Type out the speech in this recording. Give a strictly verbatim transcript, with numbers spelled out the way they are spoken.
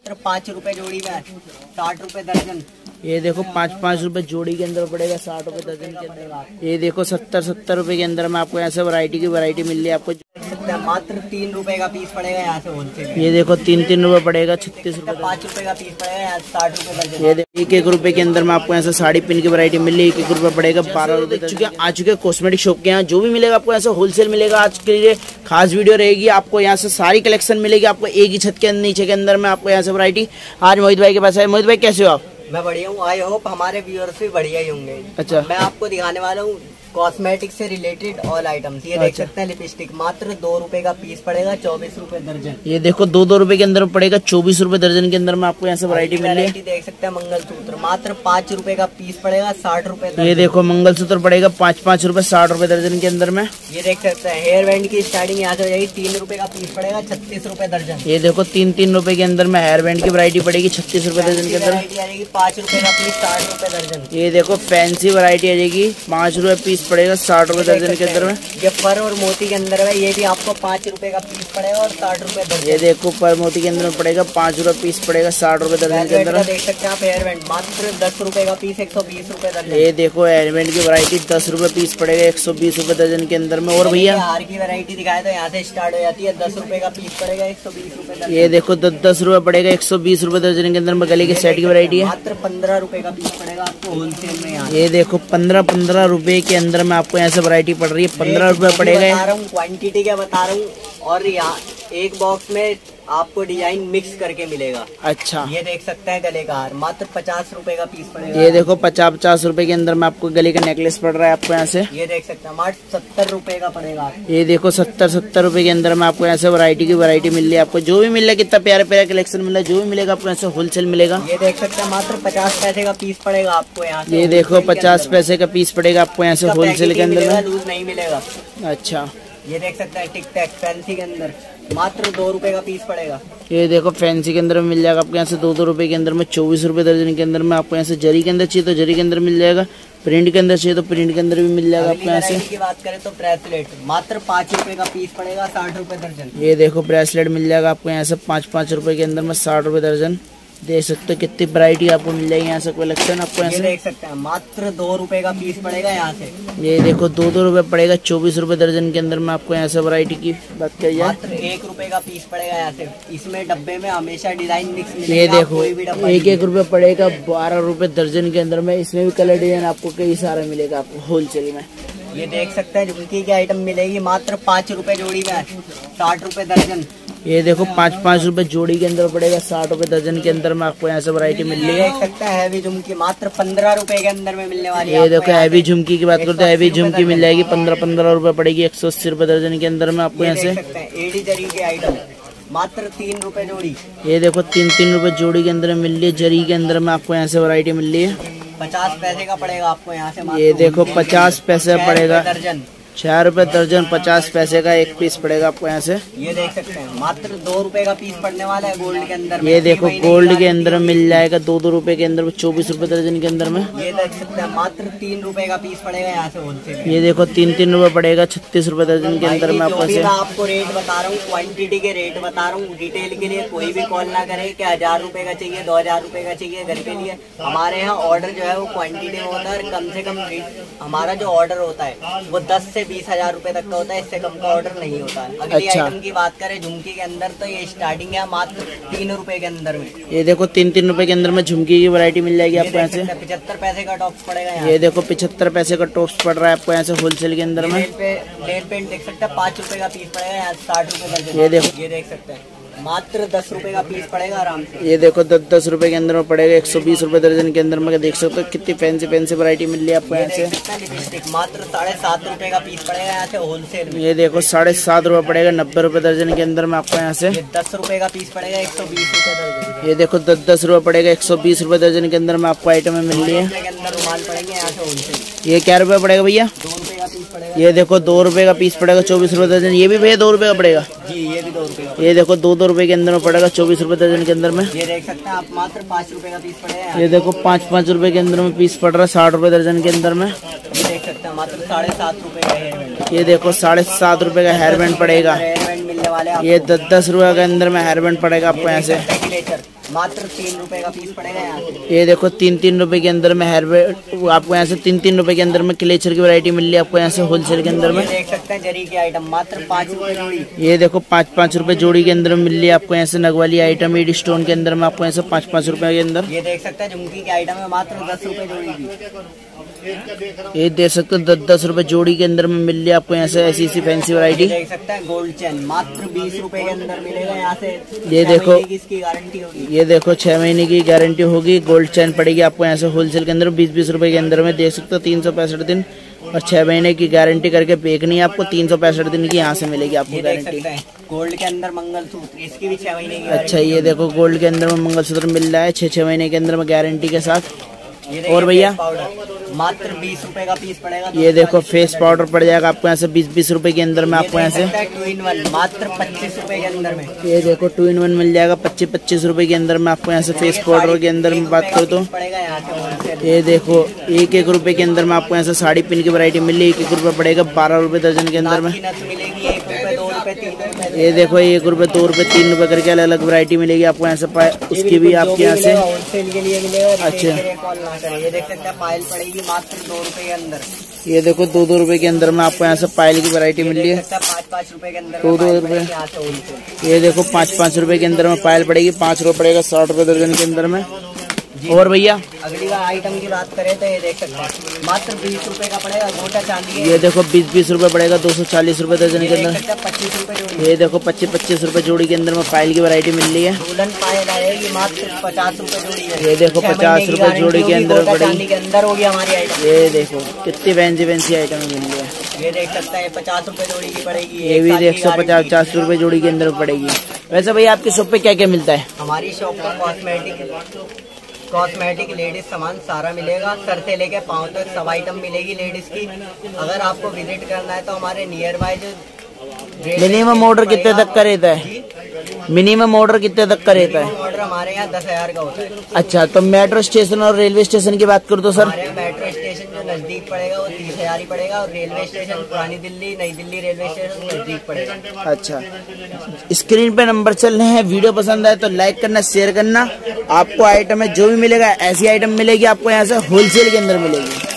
मात्र पाँच रुपए जोड़ी में, साठ रुपए दर्जन। ये देखो पाँच पाँच रुपए जोड़ी के अंदर पड़ेगा, साठ रुपए दर्जन के अंदर। ये देखो सत्तर सत्तर रुपए के अंदर में आपको ऐसे वैरायटी की वैरायटी मिल रही है आपको। मात्र तीन रुपए का पीस पड़ेगा यहाँ से होलसेल। ये देखो तीन तीन रुपए पड़ेगा, छत्तीस रुपए। पाँच रुपए का पीस पड़ेगा यहाँ साठ रुपए दर्जन। ये देखो एक एक रुपए के अंदर में आपको ऐसे साड़ी पिन की वैरायटी मिल रही है, एक एक रुपए पड़ेगा बारह रुपए। चुके आ चुके कॉस्मेटिक शॉप के यहाँ जो भी मिलेगा आपको ऐसे होलसेल मिलेगा। आज के लिए खास वीडियो रहेगी, आपको यहाँ से सारी कलेक्शन मिलेगी आपको एक ही छत के नीचे के अंदर में आपको यहाँ से वैरायटी। आज मोहित भाई के पास है। मोहित भाई कैसे हो आप? मैं बढ़िया हूँ, आई होप हमारे व्यूअर्स भी बढ़िया ही होंगे। अच्छा, मैं आपको दिखाने वाला हूँ कॉस्मेटिक से रिलेटेड ऑल आइटम्स। ये देख सकते हैं लिपस्टिक, मात्र दो रुपए का पीस पड़ेगा, चौबीस रुपए दर्जन। ये देखो दो दो रुपए के अंदर पड़ेगा, चौबीस रुपए दर्जन के अंदर में आपको यहाँ से वैरायटी मिल रही है। देख सकते हैं मंगलसूत्र, मात्र पाँच रुपए का पीस पड़ेगा, साठ रुपए। ये देखो मंगलसूत्र पड़ेगा पाँच पाँच रुपए, साठ रुपए दर्जन के अंदर में। ये देख सकते हैं हेयर बैंड की स्टार्टिंग यहाँ से हो जाएगी, तीन रुपए का पीस पड़ेगा, छत्तीस रुपए दर्जन। ये देखो तीन तीन रुपए के अंदर में हेयर बैंड की वैरायटी पड़ेगी, छत्तीस रुपए दर्जन के अंदर। आएगी पाँच रुपए का पीस, साठ रुपए दर्जन। ये देखो फैंसी वैरायटी आ जाएगी, पाँच रुपए पीस पड़ेगा, साठ दर्जन के अंदर में। ये फर और मोती के अंदर है, ये भी आपको पाँच रुपए का पीस पड़ेगा और साठ रुपए दर्जन। ये देखो फर मोती के अंदर में पड़ेगा, पाँच रुपए पीस पड़ेगा, साठ रुपए दर्जन के अंदर। देख सकते हैं आप हेयर बैंड, मात्र दस रुपए का पीस, एक सौ बीस रुपए दर्जन। ये देखो हेयर बैंड की वैरायटी दस रुपए पीस पड़ेगा, एक सौ बीस रुपए दर्जन के अंदर में। और भैया हार की वैरायटी दिखाए तो यहाँ से स्टार्ट हो जाती है, दस रुपए का पीस पड़ेगा, एक सौ बीस रुपए दर्जन। ये देखो दस दस रुपए पड़ेगा, एक सौ बीस रुपए दर्जन के अंदर में गले के सेट की वैरायटी है। मात्र पंद्रह रुपए का पीस पड़ेगा आपको होलसेल में। ये देखो पंद्रह पंद्रह रुपए के अंदर में आपको यहाँ से वैरायटी पड़ रही है, पंद्रह रुपए पड़ेगा। बता रहा हूँ क्वांटिटी क्या बता रहा हूँ, और यहाँ एक बॉक्स में आपको डिजाइन मिक्स करके मिलेगा। अच्छा, ये देख सकते हैं गले का हार, मात्र पचास रुपए का पीस पड़ेगा। ये देखो पचास पचास रुपए के अंदर में आपको गले का नेकलेस पड़ रहा है आपको यहाँ से। ये देख सकते हैं मात्र सत्तर रुपए का पड़ेगा। ये देखो सत्तर सत्तर रुपए के अंदर में आपको यहाँ से वैरायटी की वैरायटी मिल रही है आपको। जो भी मिल रहा है कितना प्यारा प्यारा कलेक्शन मिल रहा है, जो भी मिलेगा आपको यहाँ से होलसेल मिलेगा। ये देख सकते हैं मात्र पचास पैसे का पीस पड़ेगा आपको यहाँ से। ये देखो पचास पैसे का पीस पड़ेगा आपको यहाँ से होलसेल के अंदर में, लूज नहीं मिलेगा। अच्छा, ये देख सकते हैं टिक टैक फैंसी के अंदर, मात्र दो रुपए का पीस पड़ेगा। ये देखो फैंसी के अंदर में मिल जाएगा आपको यहाँ से दो दो रुपए के अंदर में, चौबीस रुपए दर्जन के अंदर में। आपको यहाँ से जरी के अंदर चाहिए तो जरी के अंदर मिल जाएगा, प्रिंट के अंदर चाहिए तो प्रिंट के अंदर भी मिल जाएगा आपको यहाँ से। की बात करें तो ब्रेसलेट मात्र पाँच रुपए का पीस पड़ेगा, साठ रुपए दर्जन। ये देखो ब्रेसलेट मिल जाएगा आपको यहाँ से पाँच पाँच रुपए के अंदर में, साठ रुपए दर्जन। देख सकते हो कितनी वैरायटी आपको मिल जाएगी यहाँ से कलेक्शन आपको यहाँ से। देख सकते हैं मात्र दो रुपए का पीस पड़ेगा यहाँ से। ये देखो दो दो रुपए पड़ेगा, चौबीस रुपए दर्जन के अंदर में आपको यहाँ से वैरायटी की बात करिए। मात्र एक रुपए का पीस पड़ेगा यहाँ से। इसमें डब्बे में हमेशा डिजाइन मिक्स मिलेगा। ये देखो एक एक रुपए पड़ेगा, बारह रुपए दर्जन के अंदर में। इसमें भी कलर डिजाइन आपको कई सारा मिलेगा आपको होलसेल में। ये देख सकते हैं झुमकी की आइटम मिलेगी, मात्र पाँच रुपए जोड़ी में, साठ रुपए दर्जन। ये देखो पाँच पाँच रुपए जोड़ी के अंदर पड़ेगा, साठ रुपए दर्जन के अंदर में आपको यहाँ से वैरायटी मिल रही है। देख सकते हैं हैवी झुमकी मात्र पंद्रह रुपए के अंदर में मिलने वाली है। ये देखो हैवी झुमकी की बात करते हैं, हैवी झुमकी मिल जाएगी पंद्रह पंद्रह रुपए पड़ेगी, एक सौ अस्सी रुपए दर्जन के अंदर में आपको यहाँ से। एडी जरी के आइटम मात्र तीन रुपए जोड़ी। ये देखो तीन तीन रुपए जोड़ी के अंदर मिल रही है, जरी के अंदर में आपको यहाँ से वैरायटी मिल रही है। पचास पैसे का पड़ेगा आपको यहाँ से। ये देखो पचास पैसे पड़ेगा दर्जन, छह रुपए दर्जन, पचास पैसे का एक पीस पड़ेगा आपको यहाँ से। ये देख सकते हैं मात्र दो रुपए का पीस पड़ने वाला है गोल्ड के अंदर। ये देखो गोल्ड के अंदर मिल जाएगा दो दो रुपए के अंदर, चौबीस रुपए दर्जन के अंदर में। ये देख सकते हैं मात्र तीन रुपए का पीस पड़ेगा यहाँ से होलसेल। ये देखो तीन तीन रुपए पड़ेगा, छत्तीस रुपए दर्जन के अंदर में आपको से। आपको रेट बता रहा हूँ, क्वांटिटी के रेट बता रहा हूँ। डिटेल के लिए कोई भी कॉल ना करे कि हजार रुपए का चाहिए, दो हजार रुपए का चाहिए घर के लिए। हमारे यहाँ ऑर्डर जो है वो क्वांटिटी में होता है, कम से कम हमारा जो ऑर्डर होता है वो दस से बीस हजार रुपए का होता है, इससे कम का ऑर्डर नहीं होता है। अगली अच्छा। आइटम की बात करें झुमकी के अंदर तो ये स्टार्टिंग है मात्र तीन रुपए के अंदर में। ये देखो तीन तीन रुपए के अंदर में झुमकी की वैरायटी मिल जाएगी आपको यहाँ से। पचहत्तर पैसे का टॉप्स पड़ेगा यहाँ। ये देखो पचहत्तर पैसे का टॉप्स पड़ रहा है आपको यहाँ से होलसेल के अंदर में। नेल पेंट देख सकते हैं पाँच रुपए का पीस पड़ेगा यहाँ, साठ रुपए दर्जन। ये देखो ये देख सकते हैं मात्र दस रुपए का पीस पड़ेगा आराम से। ये देखो दस दस रुपए के अंदर में पड़ेगा, एक सौ बीस रुपए दर्जन के अंदर में। देख सकते हो कितनी फैंसी फैंसी वैरायटी मिल रही है आपको यहाँ से। लिपस्टिक मात्र साढ़े सात रुपए का पीस पड़ेगा यहाँ से होलसेल में। ये देखो साढ़े सात रुपए पड़ेगा, नब्बे रुपए दर्जन के अंदर में आपको यहाँ से। दस रुपए का पीस पड़ेगा, एक सौ बीस रुपए दर्जन। ये देखो दस दस रुपए पड़ेगा, एक सौ बीस रुपए दर्जन के अंदर में आपको आइटम में मिल रही है। रुमाल पड़ेंगे यहाँ से होलसेल। ये क्या रुपए पड़ेगा भैया? दो रुपए का पीस पड़ेगा। ये देखो दो रुपए का पीस पड़ेगा, चौबीस रुपए दर्जन। ये भी भैया दो रुपए का पड़ेगा जी, ये भी दो रुपए। ये देखो दो दो रुपए के अंदर में पड़ेगा, चौबीस रुपए दर्जन के अंदर में। ये देख सकते हैं आप मात्र पाँच रुपए का पीस पड़ेगा। ये देखो पाँच पाँच रुपए के अंदर में पीस पड़ रहा है, साठ रुपए दर्जन के अंदर में। ये देख सकते हैं मात्र साढ़े सात रुपए का हेयर बैंड। ये देखो साढ़े सात रुपए का हेयर बैंड पड़ेगा। हेयर बैंड मिलने वाले ये दस दस रुपए के अंदर में हेयर बैंड पड़ेगा आपको यहाँ से। मात्र तीन रुपए का पीस पड़ेगा यहाँ से। ये देखो तीन तीन रुपए के अंदर में हेयर बैंड आपको यहाँ से तीन तीन रुपए के अंदर में क्लेचर की वैरायटी मिल रही है आपको यहाँ से होलसेल के अंदर में। देख सकते हैं जरी की आइटम मात्र पाँच रुपए जोड़ी। ये देखो पाँच पाँच रुपए जोड़ी के अंदर में मिल रही है आपको यहाँ से नग वाली आइटम एडी स्टोन के अंदर में आपको यहाँ से पाँच पाँच रुपए के अंदर। ये देख सकते हैं झुमकी की आइटम है मात्र दस रुपए जोड़ी की। ये देख सकते हो दस दस रुपए जोड़ी के अंदर में मिल रही है आपको यहाँ से ऐसी ऐसी फैंसी वैरायटी। देख सकते हैं गोल्ड चेन मात्र बीस रुपए के अंदर मिलेगा यहाँ से। ये देखो इसकी गारंटी होगी। ये देखो छह महीने की गारंटी होगी। गोल्ड चेन पड़ेगी आपको यहाँ से होलसेल के अंदर बीस बीस रुपए के अंदर में। देख सकते हो तीन सौ पैंसठ दिन और छह महीने की गारंटी करके बेचनी है आपको। तीन सौ पैंसठ दिन की यहाँ से मिलेगी आपको गारंटी। गोल्ड के अंदर मंगलसूत्र इसकी भी छह महीने की। अच्छा ये देखो गोल्ड के अंदर में मंगलसूत्र मिल रहा है छह छह महीने के अंदर में गारंटी के साथ। और भैया मात्र बीस रुपए का पीस पड़ेगा। ये देखो फेस पाउडर पड़ जाएगा आपको यहाँ से बीस बीस रुपए के अंदर में आपको यहाँ से। टू इन वन मात्र पच्चीस रुपए के अंदर में। ये देखो टू इन वन मिल जाएगा पच्चीस पच्चीस रुपए के अंदर में आपको यहाँ से फेस पाउडर के अंदर में बात करो तो पड़ेगा यहाँ से। ये देखो एक एक रुपए के अंदर में आपको यहाँ से साड़ी पिन की वैरायटी मिल रही है। एक एक रुपए पड़ेगा बारह रुपए दर्जन के अंदर में। मिलेगी एक रुपए दो रुपए तीन रुपए। ये देखो एक रुपए दो रुपए तीन रुपए करके अलग अलग वैरायटी मिलेगी आपको यहाँ से। उसकी भी आपके यहाँ से होलसेल के लिए मिलेगा। अच्छा ये देख सकते हैं पायल पड़ेगी मात्र दो रुपए के अंदर। ये देखो दो दो रुपए के अंदर में आपको यहाँ से पायल की वैरायटी मिल रही है। पाँच पाँच रुपए के अंदर दो दो रुपए। ये देखो पाँच पाँच रुपए के अंदर में पायल पड़ेगी। पाँच रुपए पड़ेगा साठ रुपए दर्जन के अंदर में। और भैया अगली बार आइटम की बात करें तो ये देख सकते हैं मात्र बीस रुपए का पड़ेगा गोटा चांदी। ये देखो बीस बीस रुपए पड़ेगा दो सौ चालीस रुपए दर्जन के अंदर। पच्चीस रुपए। ये देखो पच्चीस पच्चीस रुपए जोड़ी के अंदर में पायल की वैरायटी मिल रही है। दुल्हन पायल आएगी मात्र पचास रुपए जोड़ी है। ये देखो पचास रुपए जोड़ी के अंदर पड़ेगी। के अंदर होगी हमारी आइटम। ये देखो कितनी फैंसी फैंसी आइटम मिल रही है। ये देख सकते हैं पचास रुपए जोड़ी की पड़ेगी। ये भी एक सौ पचास पचास रुपए जोड़ी के अंदर पड़ेगी। वैसे भैया आपकी शॉप पे क्या क्या मिलता है? हमारी शॉप पर कॉस्मेटिक कॉस्मेटिक लेडीज सामान सारा मिलेगा। सर से लेके पाँव तक सब आइटम मिलेगी लेडीज की। अगर आपको विजिट करना है तो हमारे नियर बाय जो मिनिमम ऑर्डर कितने तक का रहता है? मिनिमम ऑर्डर कितने तक का रहता है? ऑर्डर हमारे यहाँ दस हजार का होता है। अच्छा तो मेट्रो स्टेशन और रेलवे स्टेशन की बात करो तो सर? हमारे यहाँ मेट्रो स्टेशन जो नजदीक पड़ेगा वो तीस हजार ही पड़ेगा और रेलवे स्टेशन पुरानी दिल्ली नई दिल्ली रेलवे स्टेशन नजदीक पड़ेगा। अच्छा स्क्रीन पे नंबर चल रहे हैं। वीडियो पसंद आए तो लाइक करना शेयर करना। आपको आइटम है जो भी मिलेगा ऐसी आइटम मिलेगी आपको यहाँ से होलसेल के अंदर मिलेगी।